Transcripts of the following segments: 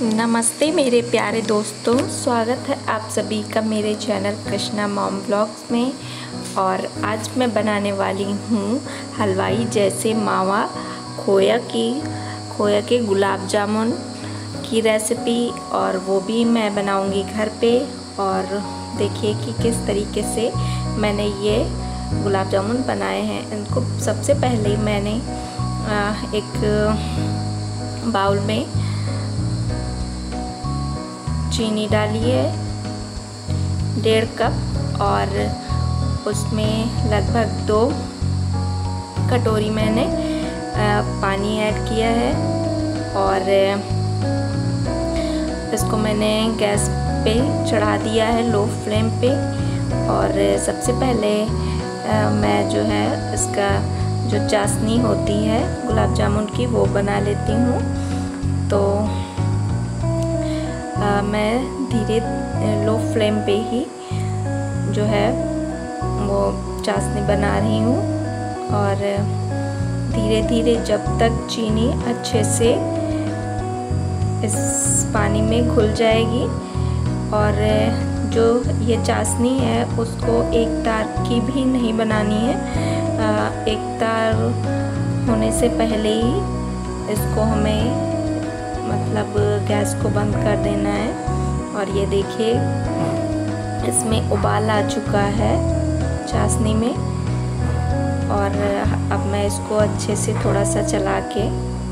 नमस्ते मेरे प्यारे दोस्तों, स्वागत है आप सभी का मेरे चैनल कृष्णा मॉम व्लॉग्स में। और आज मैं बनाने वाली हूँ हलवाई जैसे मावा खोया के गुलाब जामुन की रेसिपी, और वो भी मैं बनाऊँगी घर पे। और देखिए कि किस तरीके से मैंने ये गुलाब जामुन बनाए हैं। इनको सबसे पहले मैंने एक बाउल में चीनी डाली है 1.5 कप, और उसमें लगभग 2 कटोरी मैंने पानी ऐड किया है। और इसको मैंने गैस पे चढ़ा दिया है लो फ्लेम पे। और सबसे पहले मैं जो है इसका जो चाशनी होती है गुलाब जामुन की वो बना लेती हूँ। तो मैं धीरे लो फ्लेम पे ही जो है वो चाशनी बना रही हूँ। और धीरे धीरे जब तक चीनी अच्छे से इस पानी में घुल जाएगी, और जो ये चाशनी है उसको एक तार की भी नहीं बनानी है। एक तार होने से पहले ही इसको हमें मतलब गैस को बंद कर देना है। और ये देखिए इसमें उबाल आ चुका है चाशनी में। और अब मैं इसको अच्छे से थोड़ा सा चला के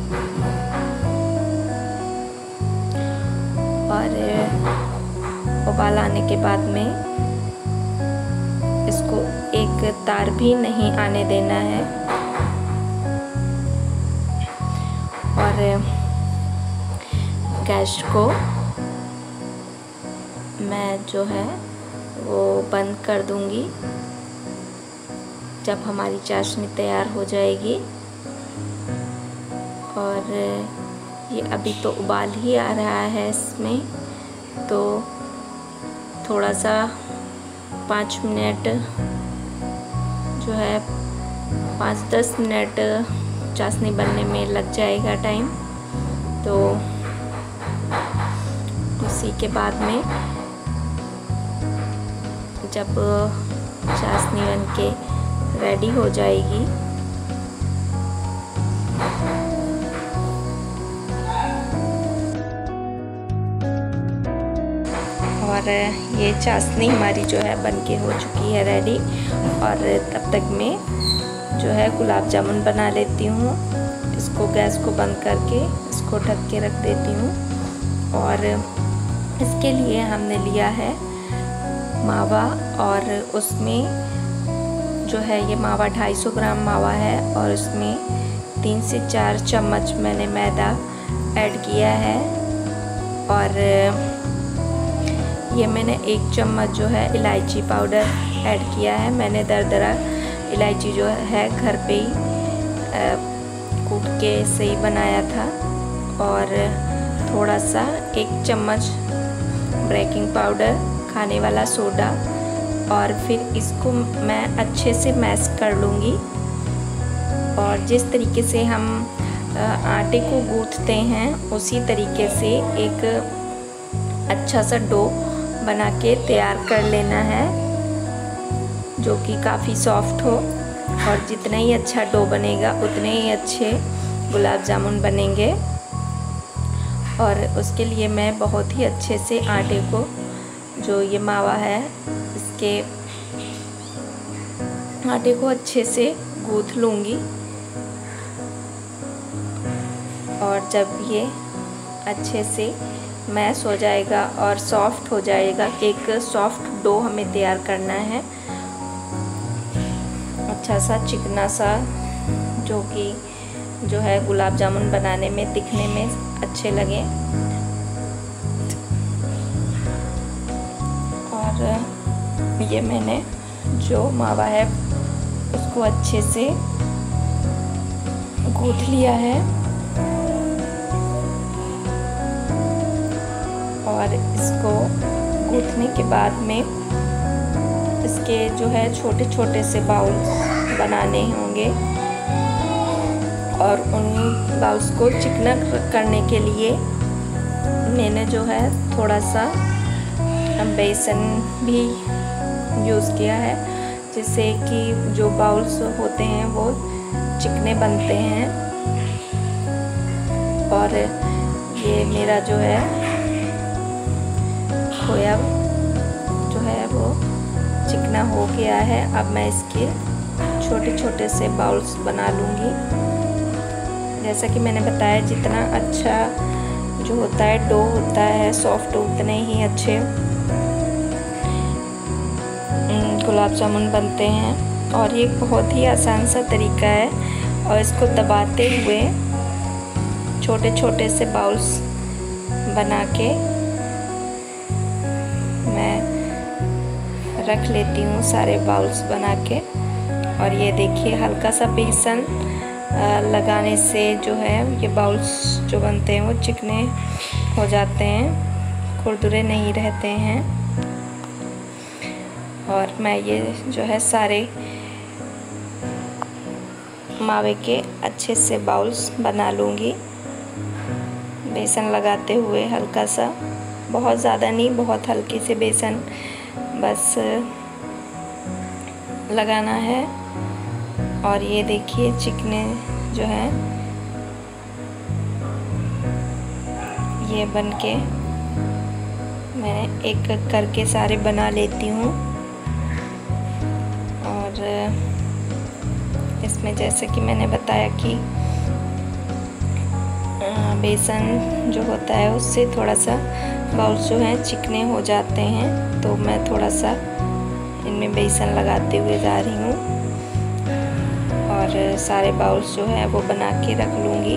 और उबाल आने के बाद में इसको एक तार भी नहीं आने देना है। और गैस को मैं जो है वो बंद कर दूंगी जब हमारी चाशनी तैयार हो जाएगी। और ये अभी तो उबाल ही आ रहा है इसमें, तो थोड़ा सा 5 मिनट जो है 5-10 मिनट चाशनी बनने में लग जाएगा टाइम। तो उसी के बाद में जब चाशनी बन के रेडी हो जाएगी और ये चाशनी हमारी जो है बन के हो चुकी है रेडी। और तब तक मैं जो है गुलाब जामुन बना लेती हूँ। इसको गैस को बंद करके इसको ढक के रख देती हूँ। और इसके लिए हमने लिया है मावा, और उसमें जो है ये मावा 250 ग्राम मावा है, और उसमें 3 से 4 चम्मच मैंने मैदा ऐड किया है। और ये मैंने 1 चम्मच जो है इलायची पाउडर ऐड किया है। मैंने दरदरा इलायची जो है घर पे ही कूट के से ही बनाया था। और थोड़ा सा 1 चम्मच बेकिंग पाउडर, खाने वाला सोडा, और फिर इसको मैं अच्छे से मैश कर लूँगी। और जिस तरीके से हम आटे को गूँथते हैं उसी तरीके से एक अच्छा सा डो बना के तैयार कर लेना है, जो कि काफ़ी सॉफ्ट हो। और जितना ही अच्छा डो बनेगा उतने ही अच्छे गुलाब जामुन बनेंगे। और उसके लिए मैं बहुत ही अच्छे से आटे को, जो ये मावा है इसके आटे को अच्छे से गूँथ लूँगी। और जब ये अच्छे से मैश हो जाएगा और सॉफ्ट हो जाएगा, एक सॉफ्ट डो हमें तैयार करना है, अच्छा सा चिकना सा, जो कि जो है गुलाब जामुन बनाने में दिखने में अच्छे लगे। और ये मैंने जो मावा है उसको अच्छे से गूँथ लिया है। और इसको गूँथने के बाद में इसके जो है छोटे छोटे से बाउल बनाने होंगे। और उन बाउल्स को चिकना करने के लिए मैंने जो है थोड़ा सा बेसन भी यूज़ किया है, जिससे कि जो बाउल्स होते हैं वो चिकने बनते हैं। और ये मेरा जो है खोया जो है वो चिकना हो गया है। अब मैं इसके छोटे छोटे से बाउल्स बना लूँगी। जैसा कि मैंने बताया, जितना अच्छा जो होता है डो होता है सॉफ्ट, उतने ही अच्छे गुलाब जामुन बनते हैं। और ये बहुत ही आसान सा तरीका है। और इसको दबाते हुए छोटे छोटे से बाउल्स बना के मैं रख लेती हूँ, सारे बाउल्स बना के। और ये देखिए, हल्का सा बेसन लगाने से जो है ये बाउल्स जो बनते हैं वो चिकने हो जाते हैं, खुरदुरे नहीं रहते हैं। और मैं ये जो है सारे मावे के अच्छे से बाउल्स बना लूँगी, बेसन लगाते हुए हल्का सा, बहुत ज़्यादा नहीं, बहुत हल्के से बेसन बस लगाना है। और ये देखिए चिकने जो है ये बन के मैं एक एक करके सारे बना लेती हूँ। और इसमें जैसे कि मैंने बताया कि बेसन जो होता है उससे थोड़ा सा बाउल्स जो हैं चिकने हो जाते हैं, तो मैं थोड़ा सा इनमें बेसन लगाते हुए जा रही हूँ। और सारे बाउल्स जो है वो बना के रख लूँगी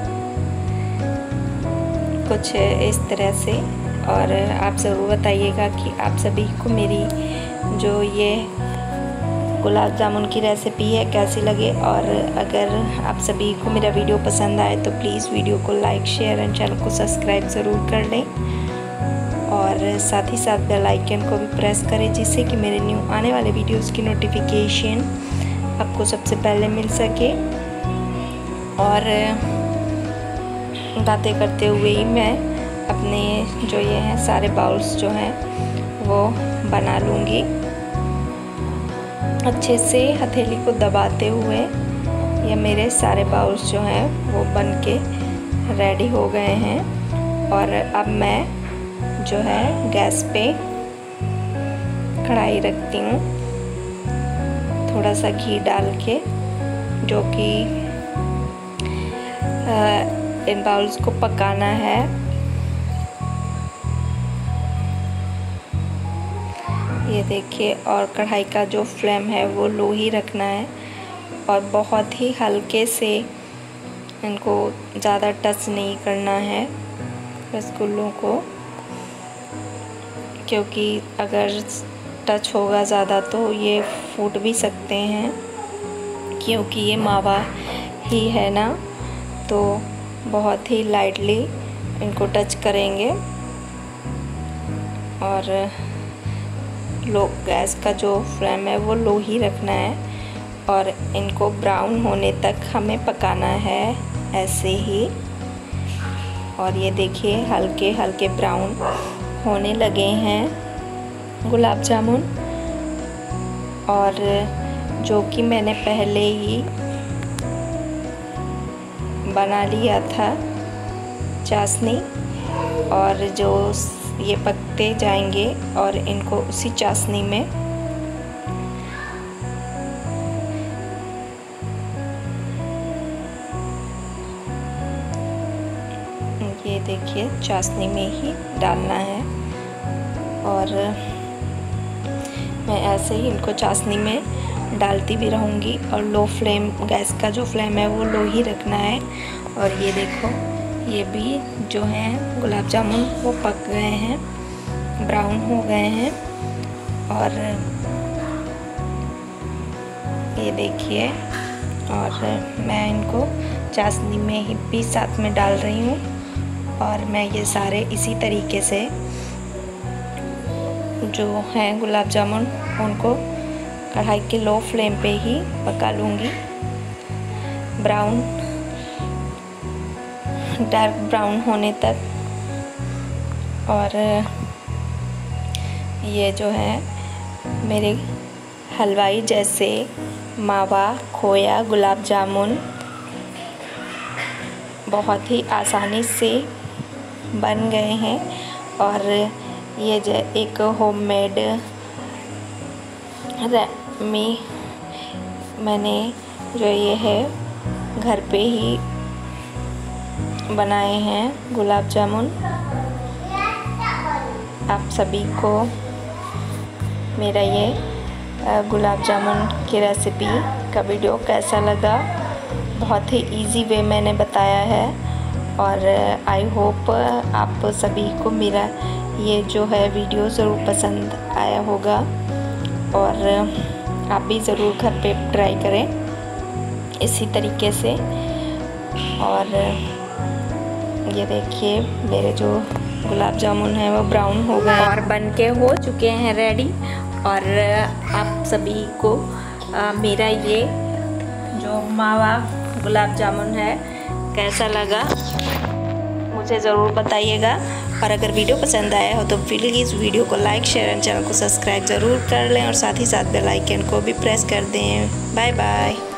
कुछ इस तरह से। और आप ज़रूर बताइएगा कि आप सभी को मेरी जो ये गुलाब जामुन की रेसिपी है कैसी लगे। और अगर आप सभी को मेरा वीडियो पसंद आए तो प्लीज़ वीडियो को लाइक, शेयर एंड चैनल को सब्सक्राइब ज़रूर कर लें। और साथ ही साथ बेल आइकन को भी प्रेस करें, जिससे कि मेरे न्यू आने वाले वीडियोस की नोटिफिकेशन आपको सबसे पहले मिल सके। और बातें करते हुए ही मैं अपने जो ये हैं सारे बाउल्स जो हैं वो बना लूँगी। अच्छे से हथेली को दबाते हुए ये मेरे सारे बाउल्स जो हैं वो बन के रेडी हो गए हैं। और अब मैं जो है गैस पे कढ़ाई रखती हूँ, थोड़ा सा घी डाल के, जो कि इन बाउल्स को पकाना है। ये देखिए, और कढ़ाई का जो फ्लेम है वो लो ही रखना है। और बहुत ही हल्के से इनको ज़्यादा टच नहीं करना है रसगुल्लों को, क्योंकि अगर टच होगा ज़्यादा तो ये फूट भी सकते हैं, क्योंकि ये मावा ही है ना। तो बहुत ही लाइटली इनको टच करेंगे। और लो गैस का जो फ्लेम है वो लो ही रखना है। और इनको ब्राउन होने तक हमें पकाना है ऐसे ही। और ये देखिए हल्के हल्के ब्राउन होने लगे हैं गुलाब जामुन। और जो कि मैंने पहले ही बना लिया था चाशनी, और जो ये पकते जाएंगे और इनको उसी चाशनी में ये देखिए चाशनी में ही डालना है। और मैं ऐसे ही इनको चाशनी में डालती भी रहूँगी। और लो फ्लेम, गैस का जो फ्लेम है वो लो ही रखना है। और ये देखो, ये भी जो है गुलाब जामुन वो पक गए हैं, ब्राउन हो गए हैं। और ये देखिए, और मैं इनको चाशनी में ही भी साथ में डाल रही हूँ। और मैं ये सारे इसी तरीके से जो हैं गुलाब जामुन उनको कढ़ाई के लो फ्लेम पे ही पका लूँगी। ब्राउन, डार्क ब्राउन होने तक और ये जो है मेरे हलवाई जैसे मावा खोया गुलाब जामुन बहुत ही आसानी से बन गए हैं। और ये एक होममेड मैंने जो ये है घर पे ही बनाए हैं गुलाब जामुन। आप सभी को मेरा ये गुलाब जामुन की रेसिपी का वीडियो कैसा लगा? बहुत ही इजी वे मैंने बताया है और आई होप आप सभी को मेरा ये जो है वीडियो ज़रूर पसंद आया होगा और आप भी ज़रूर घर पे ट्राई करें इसी तरीके से। और ये देखिए मेरे जो गुलाब जामुन है वो ब्राउन हो गए और बनके हो चुके हैं रेडी। और आप सभी को मेरा ये जो मावा गुलाब जामुन है कैसा लगा मुझे ज़रूर बताइएगा। और अगर वीडियो पसंद आया हो तो प्लीज़ वीडियो को लाइक शेयर एंड चैनल को सब्सक्राइब ज़रूर कर लें और साथ ही साथ बेल आइकन को भी प्रेस कर दें। Bye bye.